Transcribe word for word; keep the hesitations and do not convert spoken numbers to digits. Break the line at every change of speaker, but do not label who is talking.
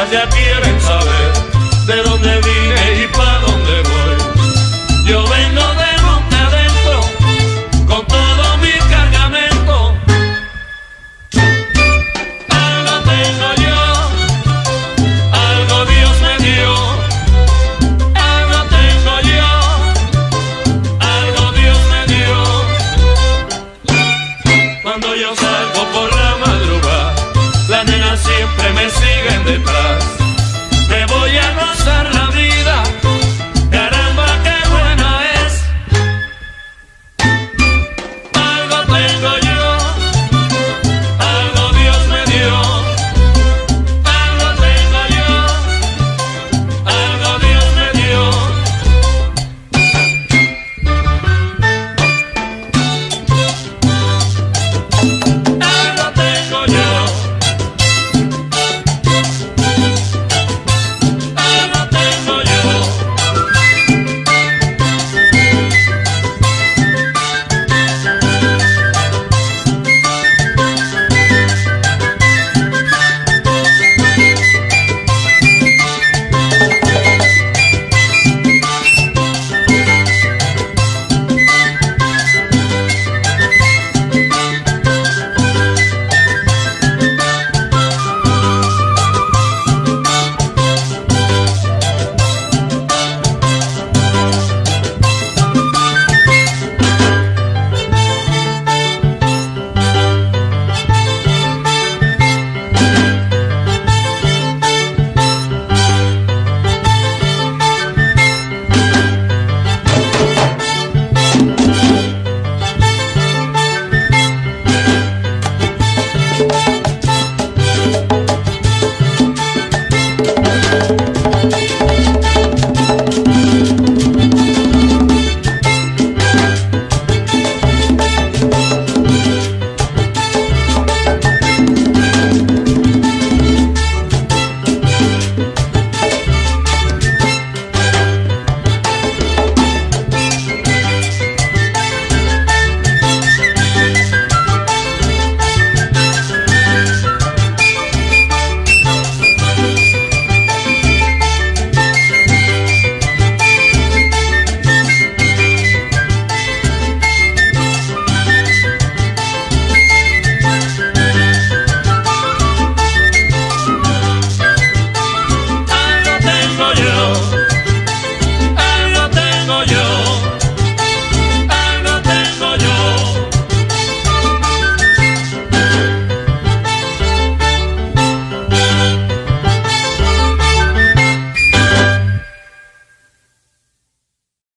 nenas ya quieren saber de dónde vine y pa' dónde voy. Yo vengo de monte adentro con todo mi cargamento. Algo tengo yo, algo Dios me dio. Algo tengo yo, algo Dios me dio. Cuando yo salgo por la madrugada, las nenas siempre me siguen detrás. Me voy a gozar la